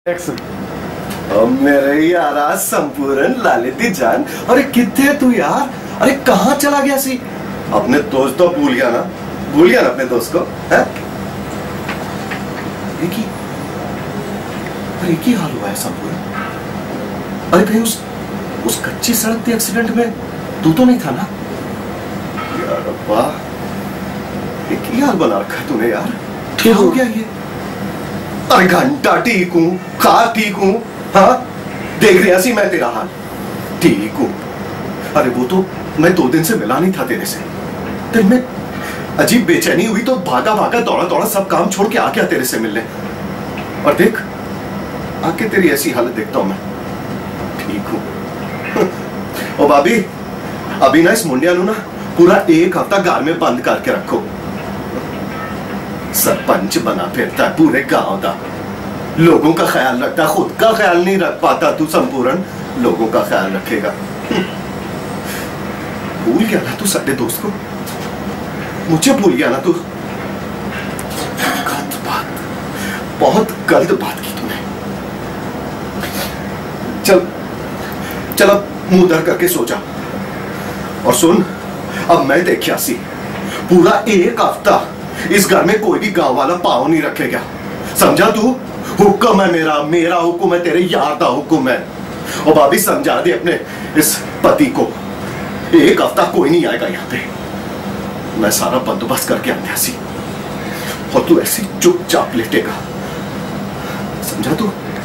मेरे यारा संपूर्ण लालिती जान, अरे कितने तू यार? अरे कहाँ चला गया सी? अपने दोस्त तो भूल गया ना? भूल गया ना अपने दोस्त को? है? एक ही हाल हुआ है संपूर्ण। अरे कहीं उस कच्ची सड़क के एक्सीडेंट में तू तो नहीं था ना? यार अब्बा, एक ही हाल बना रखा है तूने यार। क्या हो गया ये? अरे घंटा ठीक हूं, खा ठीक हूं, हाँ देख रहा सी मैं तेरा हाल। ठीक हूं। अरे वो तो मैं 2 दिन से मिला नहीं था तेरे से। दिल में अजीब बेचैनी हुई तो भागा भागा दौड़ा दौड़ा सब काम छोड़ के आ गया तेरे से मिलने। और देख आके तेरी ऐसी हालत देखता हूं मैं। ठीक हूं। ओ भाभी, अभी ना इस मुंडिया नु ना पूरा 1 हफ्ता घर में बंद करके रखो। सरपंच बना फिरता है पूरे गांव का, लोगों का ख्याल रखता, खुद का ख्याल नहीं रख पाता। तू संपूर्ण लोगों का ख्याल रखेगा। भूल गया ना तू सारे दोस्त को? मुझे भूल गया ना तू? गलत बात, बहुत गलत बात की तूने। चल चल अब मुंह उधर करके सो जा। और सुन, अब मैं देखिया सी पूरा 1 हफ्ता इस घर में कोई भी गांव वाला पांव नहीं रखेगा, समझा तू? हुक्म है मेरा, मेरा हुक्म है, तेरे यार का हुक्म है। और भाभी समझा दे अपने इस पति को, 1 हफ्ता कोई नहीं आएगा यहाँ पे। मैं सारा बंदोबस्त करके आया सी, और तू ऐसी चुपचाप लेटेगा, समझा तू?